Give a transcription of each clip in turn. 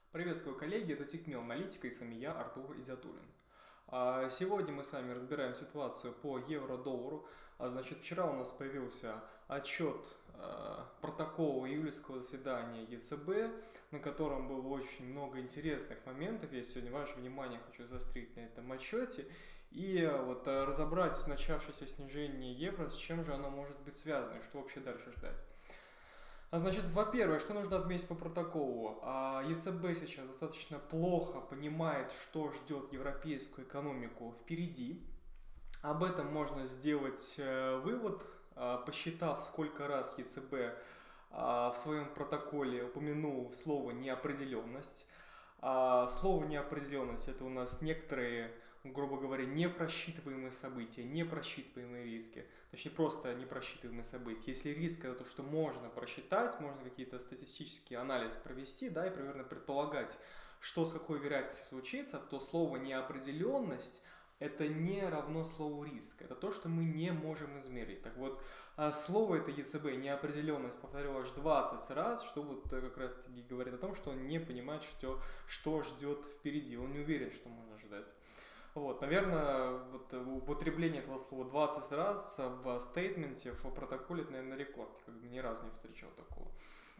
Приветствую, коллеги, это Тикмил Аналитика и с вами я, Артур Идиатуллин. Сегодня мы с вами разбираем ситуацию по евро-доллару. Значит, вчера у нас появился отчет протокола июльского заседания ЕЦБ, на котором было очень много интересных моментов. Я сегодня ваше внимание хочу заострить на этом отчете и вот разобрать начавшееся снижение евро, с чем же оно может быть связано и что вообще дальше ждать. Значит, во-первых, что нужно отметить по протоколу? ЕЦБ сейчас достаточно плохо понимает, что ждет европейскую экономику впереди. Об этом можно сделать вывод, посчитав, сколько раз ЕЦБ в своем протоколе упомянул слово «неопределенность». Слово «неопределенность» — это у нас некоторые, грубо говоря, непросчитываемые события, непросчитываемые риски. Точнее, просто непросчитываемые события. Если риск — это то, что можно просчитать, можно какие-то статистический анализ провести, да, и примерно предполагать, что с какой вероятностью случится, то слово «неопределенность» это не равно слову риск. Это то, что мы не можем измерить. Так вот, слово это ЕЦБ, неопределенность, повторил аж 20 раз, что вот как раз таки говорит о том, что он не понимает, что ждет впереди. Он не уверен, что можно ожидать. Вот, наверное, вот употребление этого слова 20 раз в стейтменте, в протоколе, это, наверное, рекорд. Я как бы ни разу не встречал такого.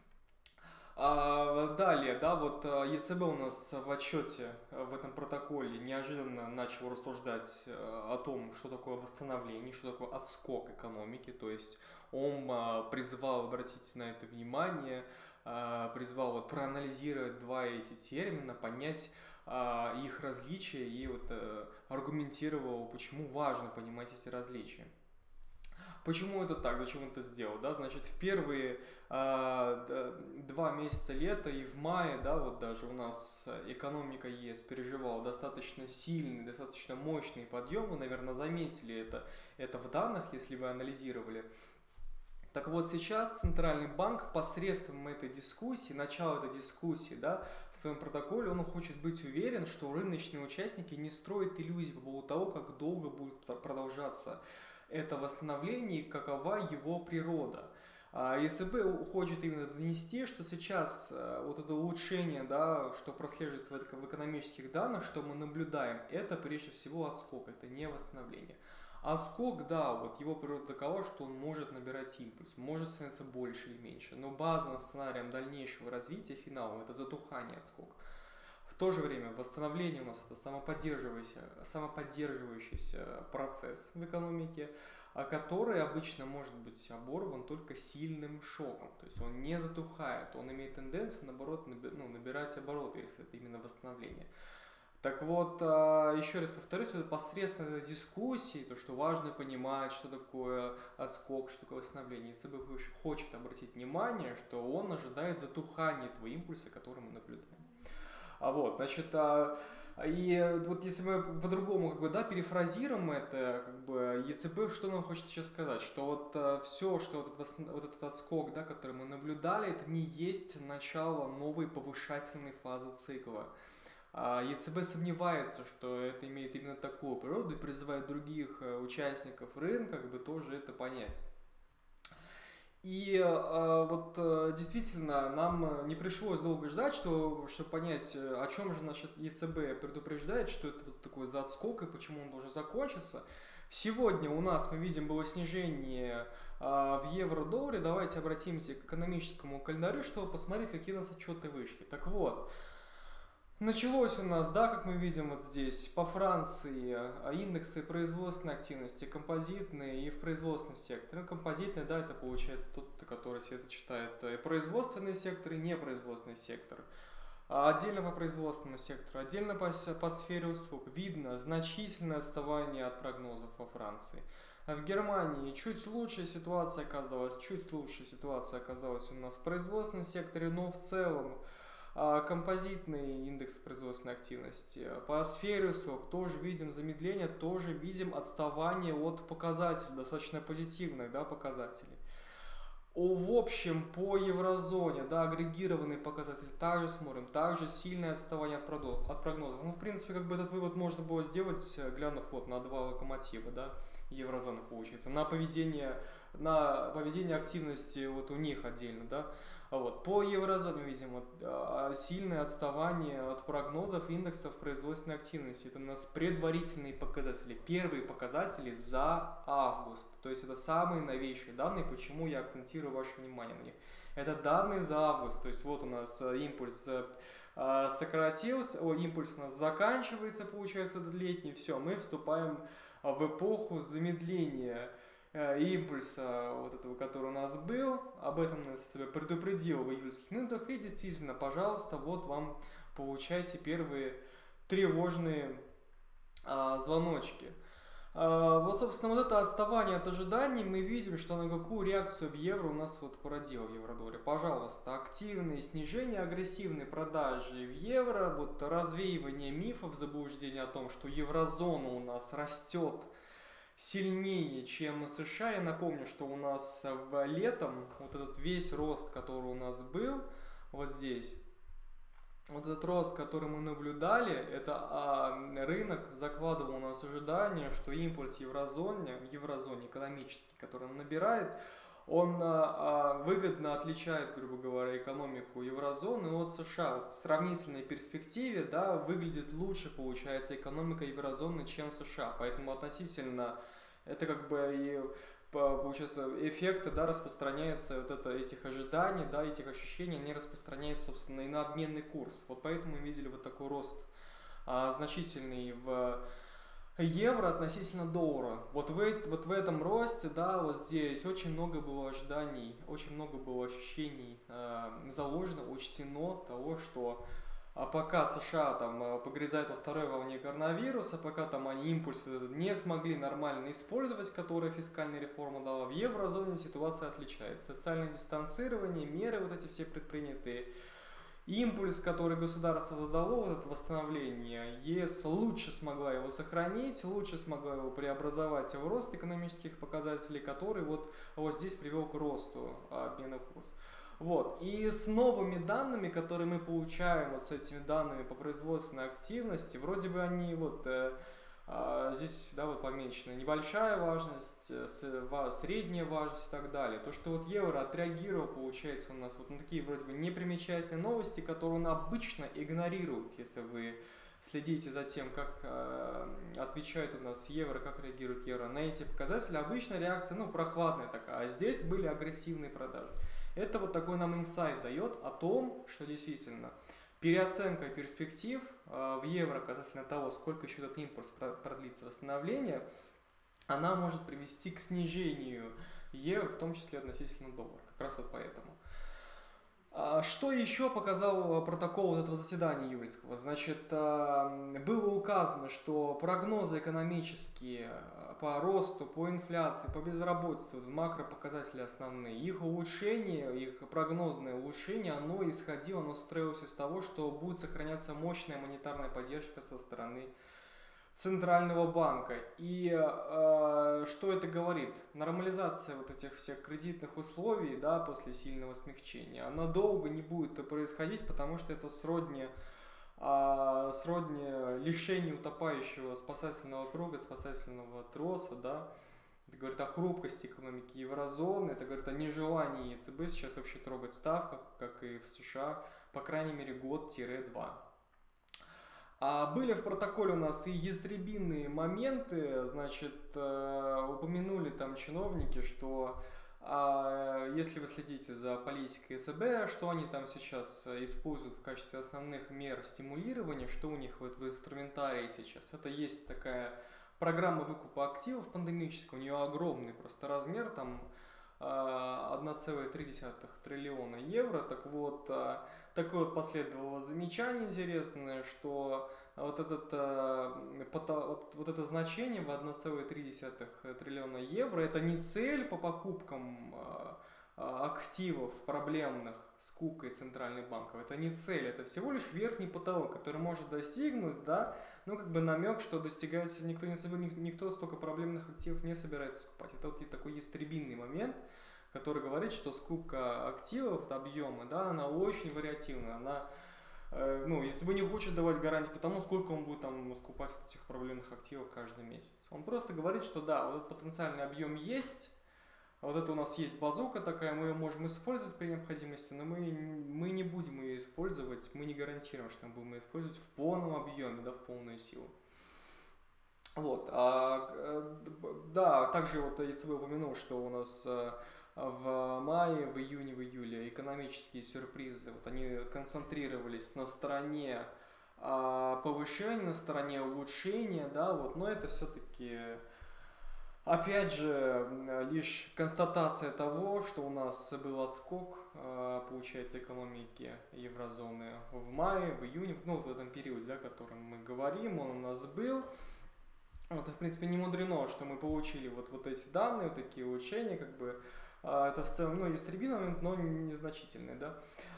Далее, да, вот ЕЦБ у нас в отчете в этом протоколе неожиданно начал рассуждать о том, что такое восстановление, что такое отскок экономики, то есть он призвал обратить на это внимание, призвал вот проанализировать два эти термина, понять их различия и вот аргументировал, почему важно понимать эти различия. Почему это так? Зачем он это сделал? Да, значит, в первые 2 месяца лета и в мае, да, вот даже у нас экономика ЕС переживала достаточно сильный, достаточно мощный подъем. Вы, наверное, заметили это в данных, если вы анализировали. Так вот, сейчас Центральный банк посредством этой дискуссии, начала этой дискуссии, да, в своем протоколе, он хочет быть уверен, что рыночные участники не строят иллюзий по поводу того, как долго будет продолжаться это восстановление и какова его природа. ЕЦБ хочет именно донести, что сейчас вот это улучшение, да, что прослеживается в экономических данных, что мы наблюдаем, это прежде всего отскок, это не восстановление. А скок, да, вот его природа такова, что он может набирать импульс, может становиться больше или меньше, но базовым сценарием дальнейшего развития, финалом, это затухание отскок. В то же время восстановление у нас это самоподдерживающийся процесс в экономике, который обычно может быть оборван только сильным шоком. То есть он не затухает, он имеет тенденцию, наоборот, набирать обороты, если это именно восстановление. Так вот, еще раз повторюсь, это посредством этой дискуссии, то, что важно понимать, что такое отскок, что такое восстановление. ЕЦБ хочет обратить внимание, что он ожидает затухания этого импульса, который мы наблюдаем. Вот, значит, и вот если мы по-другому, как бы, да, перефразируем это, как бы, ЕЦБ, что нам хочет сейчас сказать, что вот все, что вот этот отскок, да, который мы наблюдали, это не есть начало новой повышательной фазы цикла. ЕЦБ сомневается, что это имеет именно такую природу и призывает других участников рынка, как бы, тоже это понять. И вот действительно нам не пришлось долго ждать, чтобы понять, о чем же наш ЕЦБ предупреждает, что это вот такой за отскок и почему он должен закончиться. Сегодня у нас, мы видим, было снижение в евро-долларе. Давайте обратимся к экономическому календарю, чтобы посмотреть, какие у нас отчеты вышли. Так вот, началось у нас, да, как мы видим вот здесь, по Франции индексы производственной активности, композитные и в производственном секторе. Композитные, да, это получается тот, который себе сочетает и производственный сектор, и непроизводственный сектор. Отдельно по производственному сектору, отдельно по сфере услуг видно значительное отставание от прогнозов во Франции. В Германии чуть лучшая ситуация оказалась у нас в производственном секторе, но в целом композитный индекс производственной активности. По сфере услуг тоже видим замедление, тоже видим отставание от показателей, достаточно позитивных, да, показателей. В общем, по еврозоне, да, агрегированный показатель также смотрим, также сильное отставание от прогнозов. Ну, в принципе, как бы этот вывод можно было сделать, глянув вот на два локомотива, да, еврозоны, получается, на поведение активности вот у них отдельно, да. Вот. По еврозоне видим сильное отставание от прогнозов индексов производственной активности. Это у нас предварительные показатели, первые показатели за август. То есть это самые новейшие данные, почему я акцентирую ваше внимание на них. Это данные за август, то есть вот у нас импульс сократился, импульс у нас заканчивается, получается, этот летний, все, мы вступаем в эпоху замедления импульса вот этого, который у нас был. Об этом я себя предупредил в июльских минутах, и действительно, пожалуйста, вот вам получайте первые тревожные звоночки. Вот, собственно, вот это отставание от ожиданий, мы видим, что на какую реакцию в евро у нас вот породило в евrodollar. Пожалуйста, активные снижения, агрессивные продажи в евро, вот развеивание мифов, заблуждения о том, что еврозона у нас растет сильнее, чем США. Я напомню, что у нас летом вот этот весь рост, который у нас был вот здесь, вот этот рост, который мы наблюдали, это рынок закладывал у нас ожидание, что импульс в еврозоне экономический, который он набирает, он выгодно отличает, грубо говоря, экономику еврозоны от США. Вот в сравнительной перспективе, да, выглядит лучше, получается, экономика еврозоны, чем США. Поэтому относительно это как бы и получается эффекты, да, распространяются вот этих ожиданий, да, этих ощущений, они распространяются, собственно, и на обменный курс. Вот поэтому мы видели вот такой рост значительный в евро относительно доллара. Вот в этом росте, да, вот здесь очень много было ожиданий, очень много было ощущений заложено, учтено того, что пока США там погрязают во второй волне коронавируса, пока там они импульс не смогли нормально использовать, который фискальная реформа дала, в еврозоне ситуация отличается. Социальное дистанцирование, меры вот эти все предпринятые, импульс, который государство дало, вот это восстановление, ЕС лучше смогла его сохранить, лучше смогла его преобразовать в рост экономических показателей, который вот здесь привел к росту обмена курса. Вот. И с новыми данными, которые мы получаем, вот с этими данными по производственной активности, вроде бы они вот здесь, да, вот помечены небольшая важность, средняя важность и так далее. То, что вот евро отреагировал, получается, у нас вот на такие вроде бы непримечательные новости, которые он обычно игнорирует, если вы следите за тем, как отвечает у нас евро, как реагирует евро на эти показатели, обычно реакция, ну, прохладная такая, а здесь были агрессивные продажи. Это вот такой нам инсайт дает о том, что действительно переоценка перспектив в евро касательно того, сколько еще этот импульс продлится восстановление, она может привести к снижению евро, в том числе относительно доллара. Как раз вот поэтому. Что еще показал протокол вот этого заседания июльского? Значит, было указано, что прогнозы экономические по росту, по инфляции, по безработице, вот макропоказатели основные, их улучшение, их прогнозное улучшение, оно исходило, оно строилось из того, что будет сохраняться мощная монетарная поддержка со стороны Центрального банка. И что это говорит? Нормализация вот этих всех кредитных условий, да, после сильного смягчения, она долго не будет происходить, потому что это сродни лишению утопающего спасательного круга, спасательного троса, да. Это говорит о хрупкости экономики еврозоны, это говорит о нежелании ЕЦБ сейчас вообще трогать ставку, как и в США, по крайней мере год-два. Были в протоколе у нас и ястребиные моменты, значит, упомянули там чиновники, что если вы следите за политикой ЕЦБ, что они там сейчас используют в качестве основных мер стимулирования, что у них вот в инструментарии сейчас. Это есть такая программа выкупа активов пандемическая, у нее огромный просто размер, там 1,3 триллиона евро. Так вот, такое вот последовало замечание интересное, что вот это значение в 1,3 триллиона евро это не цель по покупкам активов проблемных скупкой центральных банков. Это не цель, это всего лишь верхний потолок, который может достигнуть, да, ну как бы намек, что достигается, никто столько проблемных активов не собирается скупать. Это вот такой ястребиный момент, который говорит, что скупка активов, объемы, да, она очень вариативна, она, ну, если бы не хочет давать гарантии по тому, сколько он будет там скупать этих проблемных активов каждый месяц. Он просто говорит, что да, вот этот потенциальный объем есть, Вот это у нас есть базука такая, мы ее можем использовать при необходимости, но мы не будем ее использовать, мы не гарантируем, что мы будем ее использовать в полном объеме, да, в полную силу. Вот, да, также вот ЕЦБ упомянул, что у нас в мае, в июне, в июле экономические сюрпризы, вот они концентрировались на стороне повышения, на стороне улучшения, да, вот, но это все-таки, опять же, лишь констатация того, что у нас был отскок, получается, экономики еврозоны в мае, в июне, ну, вот в этом периоде, да, о котором мы говорим, он у нас был. Вот, и, в принципе, не мудрено, что мы получили вот эти данные, вот такие улучшения, как бы, это в целом, ну, истребительный момент, но незначительный, да.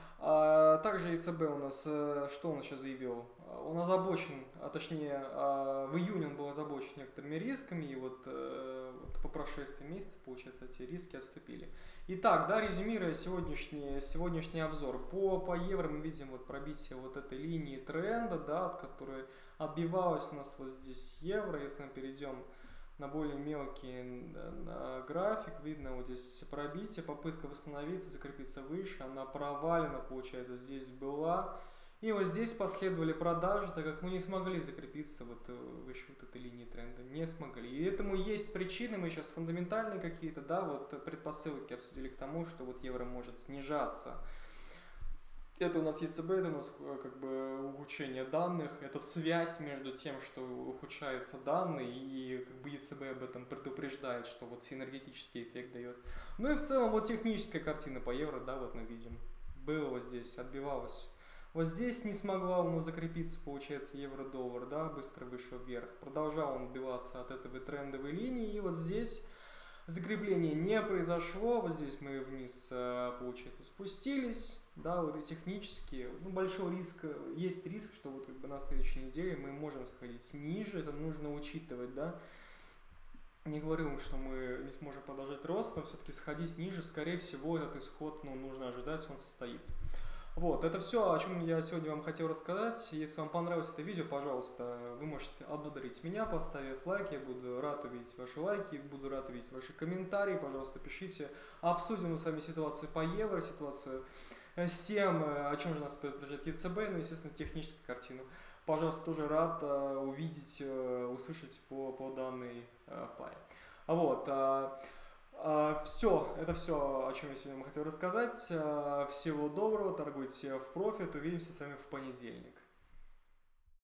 Также ЕЦБ у нас, что он еще заявил? Он озабочен, а точнее, в июне он был озабочен некоторыми рисками, и вот по прошествии месяца, получается, эти риски отступили. Итак, да, резюмируя сегодняшний обзор, по евро мы видим вот пробитие вот этой линии тренда, да, от которой отбивалась у нас вот здесь евро. Если мы перейдем на более мелкий график, видно вот здесь пробитие, попытка восстановиться, закрепиться выше, она провалена, получается, здесь была. И вот здесь последовали продажи, так как, ну, не смогли закрепиться вот выше вот этой линии тренда, не смогли. И этому есть причины, мы сейчас фундаментальные какие-то, да, вот предпосылки обсудили к тому, что вот евро может снижаться. Это у нас ЕЦБ, это у нас как бы ухудшение данных, это связь между тем, что ухудшаются данные, и как бы ЕЦБ об этом предупреждает, что вот синергетический эффект дает. Ну и в целом вот техническая картина по евро, да, вот мы видим, было вот здесь, отбивалось. Вот здесь не смогла у нас закрепиться, получается, евро-доллар, да, быстро вышел вверх. Продолжал он отбиваться от этой трендовой линии, и вот здесь закрепление не произошло, вот здесь мы вниз, получается, спустились, да, вот и технически, ну, большой риск, есть риск, что вот как бы на следующей неделе мы можем сходить ниже, это нужно учитывать, да. Не говорю, что мы не сможем продолжать рост, но все-таки сходить ниже, скорее всего, этот исход, ну, нужно ожидать, он состоится. Вот, это все, о чем я сегодня вам хотел рассказать. Если вам понравилось это видео, пожалуйста, вы можете отблагодарить меня, поставив лайк. Я буду рад увидеть ваши лайки, буду рад увидеть ваши комментарии. Пожалуйста, пишите. Обсудим мы с вами ситуацию по евро, ситуацию с тем, о чем же нас предупреждает ЕЦБ, ну, естественно, техническую картину. Пожалуйста, тоже рад увидеть, услышать по данной паре. Вот. Все, это все, о чем я сегодня хотел рассказать. Всего доброго, торгуйте в профит. Увидимся с вами в понедельник.